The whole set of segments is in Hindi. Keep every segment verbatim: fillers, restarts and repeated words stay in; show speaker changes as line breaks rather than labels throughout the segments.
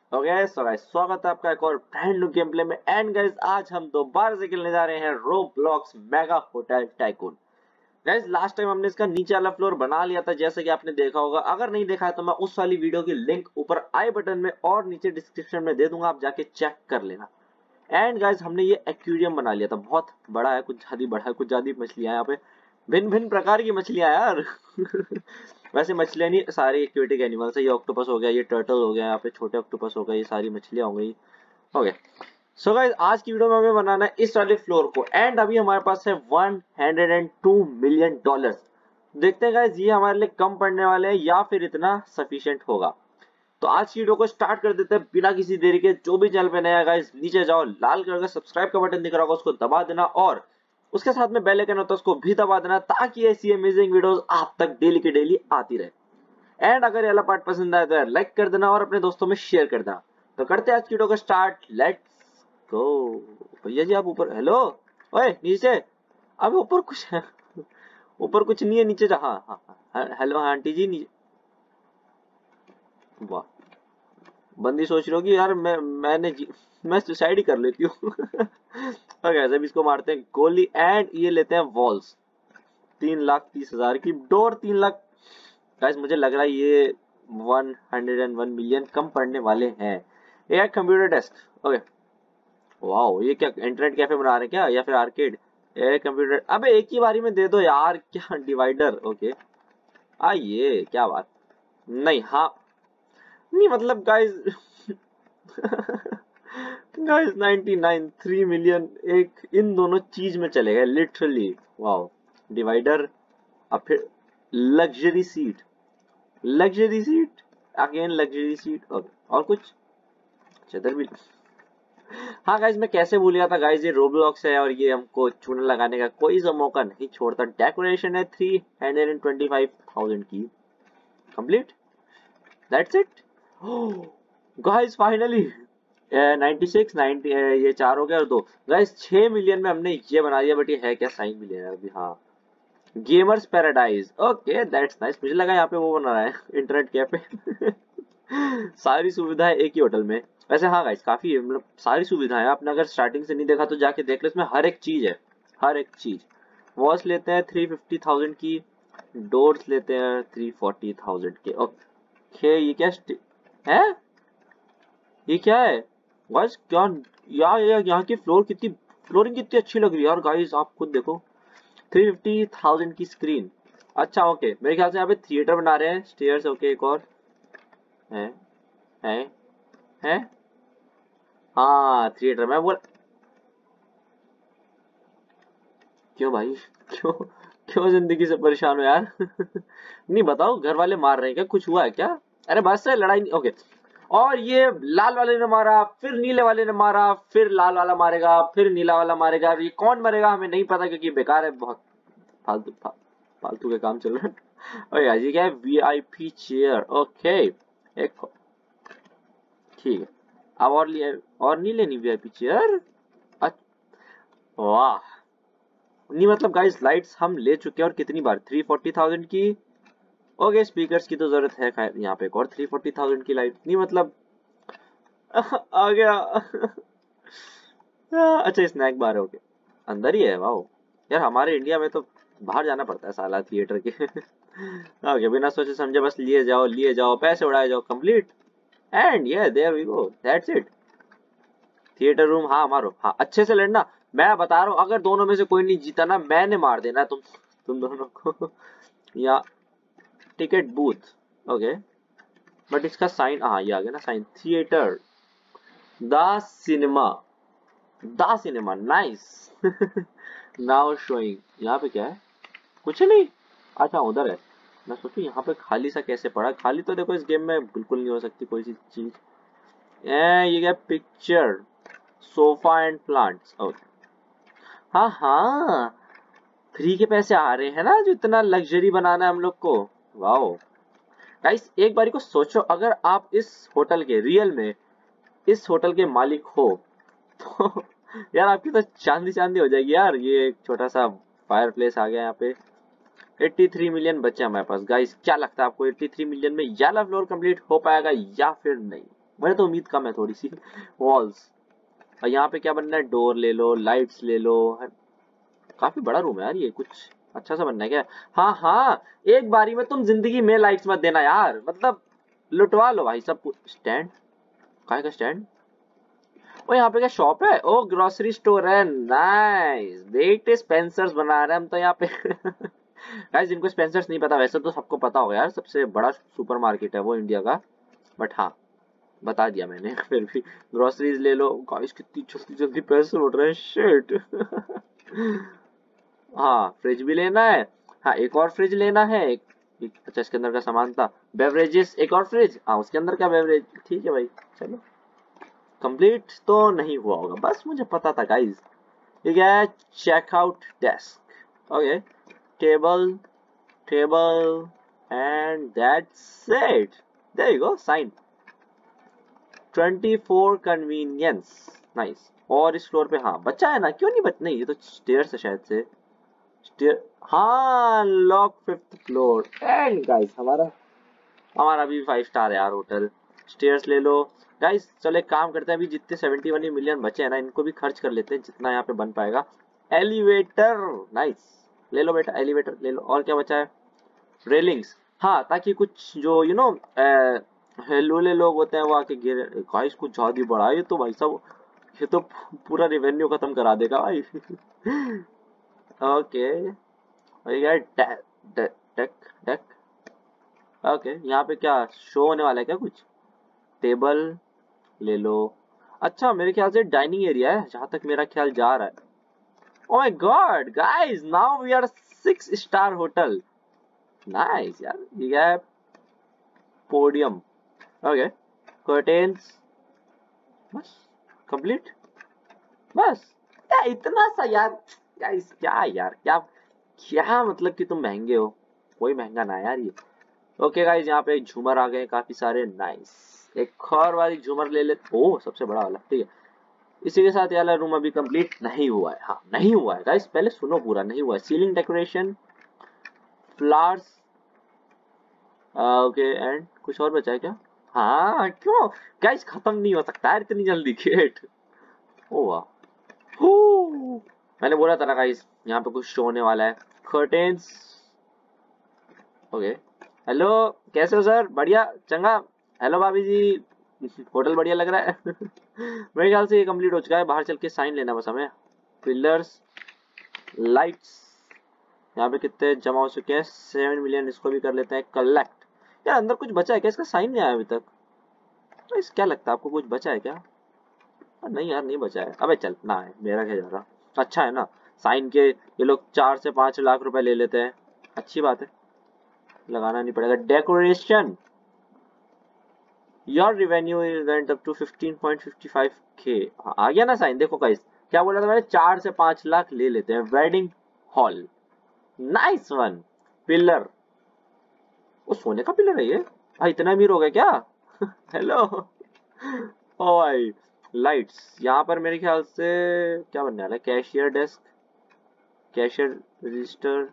ओके सो गाइस, स्वागत है आपका एक और ब्रांड न्यू गेम प्ले में। एंड गाइस, आज हम दोबारा से खेलने जा रहे हैं Roblox mega hotel tycoon. Guys, last time हमने इसका नीचे वाला फ्लोर बना लिया था, जैसे कि आपने देखा होगा। अगर नहीं देखा है तो मैं उस वाली वीडियो की लिंक ऊपर आई बटन में और नीचे डिस्क्रिप्शन में दे दूंगा, आप जाके चेक कर लेना। एंड गाइस, हमने ये एक्वेरियम बना लिया था, बहुत बड़ा है, कुछ ज्यादा बड़ा है, कुछ ज्यादा मछलियां हैं यहाँ पे, भिन्न भिन्न प्रकार की मछलियां यार। वैसे मछलियां नहीं, सारी एक्वेटिक एनिमल्स है। ये ऑक्टोपस हो गया, ये टर्टल हो गया, यहाँ पे छोटे ऑक्टोपस हो गए, ये सारी मछलियां हो गई। ओके सो गाइस, आज की वीडियो में हमें बनाना है इस वाले फ्लोर को। एंड अभी हमारे पास है one hundred two million dollars. देखते हैं गाइस, ये हमारे लिए कम पड़ने वाले हैं या फिर इतना सफिशिएंट होगा। तो आज की वीडियो को स्टार्ट कर देते हैं बिना किसी देरी के। जो भी चैनल पे नया है गाइस, नीचे जाओ, लाल कलर का सब्सक्राइब का बटन दिख रहा होगा, उसको दबा देना और उसके साथ में बेल आइकन होता है, उसको भी दबा देना, ताकि ऐसी अमेजिंग वीडियोस आप तक डेली की डेली आती रहे। एंड अगर ये वाला पार्ट पसंद आए तो यार लाइक कर देना और अपने दोस्तों में शेयर कर देना। तो करते हैं आज की वीडियो को स्टार्ट, लेट्स गो। भैया जी आप ऊपर, हेलो, ओए नीचे, अब ऊपर कुछ है, ऊपर कुछ नहीं है, नीचे जा। हाँ हाँ, हेलो हाँ आंटी जी, नीचे। वाह, बंदी सोच रही होगी यार मैं मैंने मैं सुसाइड ही कर लेती हूँ। और ऐसे भी इसको मारते हैं गोली। एंड ये लेते हैं वॉल्स, तीन लाख तीस हजार की डोर, तीन लाख। गाइस मुझे लग रहा है ये one hundred and one million कम पड़ने वाले हैं। एक कंप्यूटर डेस्क, ओके। वाओ, ये क्या इंटरनेट कैफे बना रहे हैं क्या, या फिर आर्केड? एक कंप्यूटर, अबे एक ही बारी में दे दो यार, क्या डिवाइडर। ओके आइए, क्या बात नहीं। हाँ नहीं मतलब guys, guys ninety nine three million एक इन दोनों चीज में चले गए लिटरली। वाओ, डिवाइडर, अब फिर luxury seat, luxury seat, again luxury seat. और, और कुछ चदर भी। हाँ गाइस, मैं कैसे भूल गया था गाइस, ये रोब्लॉक्स है और ये हमको चूना लगाने का कोई सा मौका नहीं छोड़ता। डेकोरेशन है three hundred and twenty five thousand की, complete, that's it guys. Finally ninety six, ninety, ये चार हो गया और दो। गाइस छह मिलियन में हमने ये बना दिया, बट ये है क्या, साइन मिलियन है अभी। हाँ, gamers paradise, okay that's nice. मुझे लगा यहाँ पे वो बना रहा है इंटरनेट कैफे। सारी सुविधाएं एक ही होटल में। वैसे हाँ गाइस, काफी मतलब सारी सुविधाएं, आपने अगर स्टार्टिंग से नहीं देखा तो जाके देख लो, इसमें हर एक चीज है, हर एक चीज। वॉल्स लेते हैं थ्री फिफ्टी थाउजेंड की, डोर्स लेते हैं थ्री फोर्टी थाउजेंड के। ओके ये क्या है, ये क्या है गाइस, क्या यार, यहाँ की फ्लोर कितनी, फ्लोरिंग कितनी अच्छी लग रही है यार। गाइस आप खुद देखो, थ्री फिफ्टी थाउजेंड की स्क्रीन। अच्छा ओके, मेरे ख्याल से यहाँ पे थिएटर बना रहे हैं, स्टेयर्स। ओके एक और है, है, है, हाँ थिएटर। मैं बोल, क्यों भाई, क्यों, क्यों जिंदगी से परेशान हो यार? नहीं बताओ, घर वाले मार रहे हैं क्या, कुछ हुआ है क्या? अरे बस है, लड़ाई नहीं। ओके, और ये लाल वाले ने मारा, फिर नीले वाले ने मारा, फिर लाल वाला मारेगा, फिर नीला वाला मारेगा। ये कौन मरेगा हमें नहीं पता, क्योंकि बेकार है, बहुत फालतू फा, फालतू के काम चल रहे हैं। और यार ये क्या है, वीआईपी चेयर। ओके एक, ठीक है। अब और लिए, और नहीं लेनी वीआईपी चेयर। वाह, नहीं मतलब गाइस, लाइट्स हम ले चुके हैं और कितनी बार, थ्री फोर्टी थाउजेंड की। ओके स्पीकर्स की तो जरूरत है, खैर यहाँ पे एक और थ्री फोर्टी थाउजेंड की लाइट, नहीं मतलब आ गया। अच्छा स्नैक बार है, ओके अंदर ही है। वाओ यार, हमारे इंडिया में तो बाहर जाना पड़ता है साला थिएटर के। ओके बिना सोचे समझे बस लिए जाओ, लिए जाओ, पैसे उड़ाए जाओ, कंप्लीट। एंड ये there we go, that's it. Theatre room, हाँ मारो, हाँ अच्छे से लड़ना। मैं बता रहा हूँ, अगर दोनों में से कोई नहीं जीता ना, मैंने मार देना तुम तुम दोनों को। या टिकट बूथ, ओके, बट इसका साइन, हाँ ये आ गया ना sign, theatre, the cinema, the cinema, nice. Now showing, यहाँ पे क्या है, कुछ नहीं। अच्छा उधर है, मैं सोचू यहाँ पे खाली सा कैसे पड़ा। खाली तो देखो इस गेम में बिल्कुल नहीं हो सकती कोई सी चीज। ए, ये क्या, picture, sofa and plants. Okay हाँ हाँ, फ्री के पैसे आ रहे हैं ना, जो इतना लग्जरी बनाना है हम लोग को। वाओ गाइस, एक बारी को सोचो, अगर आप इस होटल के, रियल में इस होटल के मालिक हो, तो यार आपकी तो चांदी चांदी हो जाएगी यार। ये एक छोटा सा फायर प्लेस आ गया यहाँ पे। तिरासी मिलियन बचे हमारे पास। गाइस क्या लगता है आपको, तिरासी मिलियन में ये वाला फ्लोर कंप्लीट हो पाएगा या फिर नहीं? मुझे तो उम्मीद कम है थोड़ी सी। वॉल्स, और यहाँ पे क्या बनना है, डोर ले लो, लाइट्स ले लो, काफी बड़ा रूम है यार ये, कुछ अच्छा सा बनना है क्या? हाँ हाँ, एक बारी में तुम जिंदगी में लाइट्स मत देना यार, मतलब लुटवा लो भाई सब। स्टैंड, काहे का स्टैंड? ओ यहाँ पे क्या शॉप है? ओ ग्रोसरी स्टोर है, नाइस बेटे, स्पेंसर्स बना रहे हैं हम तो यहाँ पे। गाइस जिनको स्पेंसर्स नहीं पता, वैसे तो सबको पता होगा यार, सबसे बड़ा सुपरमार्केट है वो इंडिया का, बट हाँ बता दिया मैंने। फिर भी ग्रोसरीज ले लो। गाइस कितनी जल्दी जल्दी पैसे उड़ रहे हैं, शिट। हाँ फ्रिज भी लेना है, हाँ एक और फ्रिज लेना है, एक, एक अच्छा इसके अंदर का सामान था, बेवरेजेस, एक और फ्रिज, हाँ उसके अंदर का बेवरेज, ठीक है भाई चलो। कंप्लीट तो नहीं हुआ होगा, बस मुझे पता था गाइस। ठीक है, checkout desk, okay, table, table and that's it, there you go, sign. Twenty four convenience, nice. और इस फ्लोर पे हाँ बच्चा है ना, क्यों नहीं बच, नहीं ये तो स्टेयर्स है शायद से, स्टेयर, हाँ lock fifth floor. And guys हमारा हमारा भी फाइव स्टार है यार होटल। स्टेयर्स ले लो गाइस। चलो एक काम करते हैं, अभी जितने सेवेंटी वन मिलियन बचे हैं ना, इनको भी खर्च कर लेते हैं जितना यहाँ पे बन पाएगा। एलिवेटर, नाइस, ले लो बेटा एलिवेटर ले लो। और क्या बचा है? रेलिंग्स, हाँ ताकि कुछ जो यू नो लूले लोग होते हैं वो आके गिर। गाइस कुछ ज्यादा ही बड़ा है ये तो भाई साहब, ये तो पूरा रेवेन्यू खत्म करा देगा भाई। Okay, deck deck deck, okay यहाँ पे क्या शो होने वाला है क्या कुछ? टेबल ले लो। अच्छा मेरे ख्याल से डाइनिंग एरिया है जहां तक मेरा ख्याल जा रहा है। Oh my god guys, now we are six star hotel, nice यार। ये है पोडियम, ओके, कर्टेन्स, बस कंप्लीट, बस क्या इतना सा यार? गाइस क्या यार, क्या क्या मतलब कि तुम महंगे हो, कोई महंगा ना यार ये। ओके गाइस यहाँ पे झूमर आ गए काफी सारे, नाइस। एक और वाली झूमर ले ले, ओ सबसे बड़ा वाला, ठीक है। इसी के साथ यार रूम अभी कंप्लीट नहीं हुआ है, हाँ नहीं हुआ है गाइस, पहले सुनो पूरा, नहीं हुआ है। Ceiling decoration, flowers, okay and कुछ और बचा है क्या? हाँ क्यों गाइस, खत्म नहीं हो सकता है इतनी जल्दी गेट। ओ वाह, हू, मैंने बोला था ना गाइस यहाँ पे कुछ शो होने वाला है। कर्टेन्स, ओके, हेलो कैसे हो सर? बढ़िया चंगा, हेलो भाभी जी, होटल बढ़िया लग रहा है। मेरे ख्याल से ये कंप्लीट हो चुका है, बाहर चल के साइन लेना बस हमें। पिलर्स, लाइट्स, यहाँ पे कितने जमा हो चुके हैं? सेवन मिलियन, इसको भी कर लेते हैं कलेक्ट। यार अंदर कुछ बचा है क्या? इसका साइन नहीं आया अभी तक। तो इस क्या लगता है आपको, कुछ बचा है क्या? नहीं यार नहीं बचा है, अबे चल ना है, मेरा क्या जा रहा। अच्छा है ना, साइन के ये लोग चार से पांच लाख रुपए ले लेते हैं, अच्छी बात है, लगाना नहीं पड़ेगा। Decoration, your revenue went up to fifteen point fifty five K, आ गया ना साइन। देखो गाइस क्या बोला था मैंने, चार से पांच लाख ले लेते हैं। Wedding hall, nice one. Pillar, वो सोने का पिलर है ये भाई, इतना अमीर हो गया क्या? हेलो। ओ भाई, लाइट्स यहाँ पर मेरे ख्याल से क्या बनने वाला है? कैशियर डेस्क, कैशियर रजिस्टर,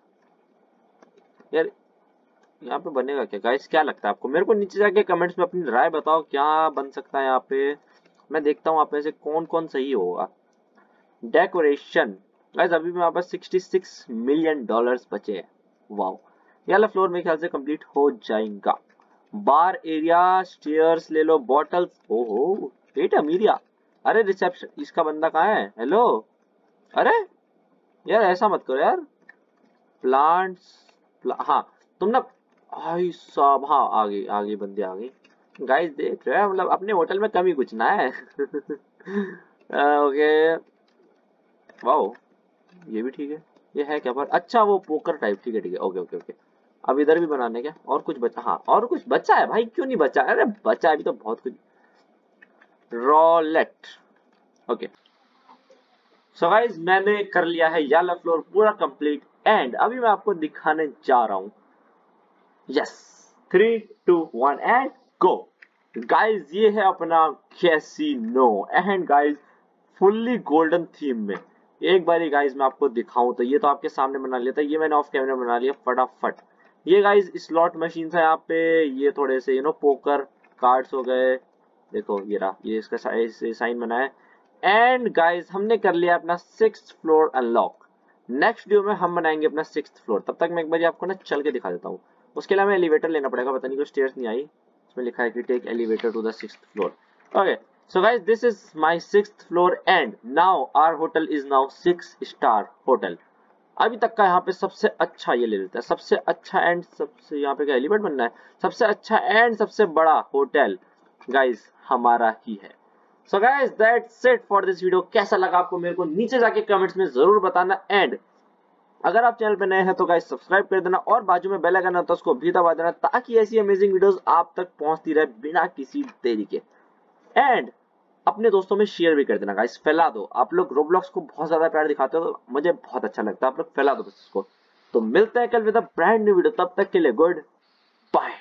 यार यहाँ पे बनेगा क्या गाइस, क्या लगता है आपको? मेरे को नीचे जाके कमेंट्स में अपनी राय बताओ क्या बन सकता है यहाँ पे, मैं देखता हूँ आप में से कौन कौन सही होगा। डेकोरेशन गाइस, अभी मेरे पास सिक्सटी सिक्स मिलियन डॉलर्स बचे हैं, वाओ। ये वाला फ्लोर मेरे ख्याल से कंप्लीट हो जाएगा। बार एरिया, स्टेयर्स ले लो, बॉटल्स, ओहो एट अमीरिया। अरे रिसेप्शन, इसका बंदा कहाँ है? हेलो, अरे यार ऐसा मत करो यार। प्लांट्स, प्ला, हाँ तुम ना, भाई साहब हाँ आ गई आ गई बंदे आ गई। गाइस देख रहे हैं, मतलब अपने होटल में कमी कुछ ना है। ओके, वाओ ये भी ठीक है। ये है क्या पर? अच्छा वो पोकर टाइप, ठीक है ठीक है, ओके ओके ओके। अब इधर भी बनाने क्या? और कुछ बचा? हाँ और कुछ बचा है भाई, क्यों नहीं बचा? अरे बचा है अभी तो बहुत कुछ। Roulette, okay. सो गाइस मैंने कर लिया है ये वाला फ्लोर पूरा कंप्लीट, एंड अभी मैं आपको दिखाने जा रहा हूँ। Yes, three two one and go. Guys ये है अपना casino, and guys fully golden theme में। एक बार गाइस मैं आपको दिखाऊं तो ये तो आपके सामने बना लिया था, ये मैंने ऑफ कैमरा बना लिया फटाफट। ये गाइस स्लॉट मशीन है यहाँ पे, ये थोड़े से यू नो पोकर कार्ड्स हो गए, देखो ये रहा, ये इसका साइन बना है। एंड गाइस हमने कर लिया अपना sixth floor unlock. Next video में हम बनाएंगे अपना सिक्स्थ फ्लोर। तब तक मैं एक बार आपको ना चल के दिखा देता हूँ। उसके लिए हमें एलिवेटर लेना पड़ेगा, पता नहीं क्यों स्टेयर्स नहीं आई। इसमें लिखा है कि take elevator to the sixth floor. Okay so guys this is my sixth floor and now our hotel is now six star hotel. अभी तक का यहाँ पे सबसे अच्छा ये ले लेता है, सबसे अच्छा एंड सबसे यहाँ पे क्या एलिवेट बनना है, सबसे अच्छा एंड सबसे बड़ा होटल गाइस हमारा ही है। So guys that's it for this video. कैसा लगा आपको मेरे को नीचे जाके कमेंट्स में जरूर बताना। एंड अगर आप चैनल पे नए हैं तो गाइस सब्सक्राइब कर देना और बाजू में बेल आइकन आता है उसको भी दबा देना, ताकि ऐसी अमेजिंग वीडियोस आप तक पहुंचती रहे बिना किसी देरी के। एंड अपने दोस्तों में शेयर भी कर देना गाइस, फैला दो। आप लोग रोब्लॉक्स को बहुत ज्यादा प्यार दिखाते हो तो मुझे बहुत अच्छा लगता है, आप लोग फैला दो बस इसको। तो मिलते हैं कल with a brand new video, तब तक के लिए गुड बाय।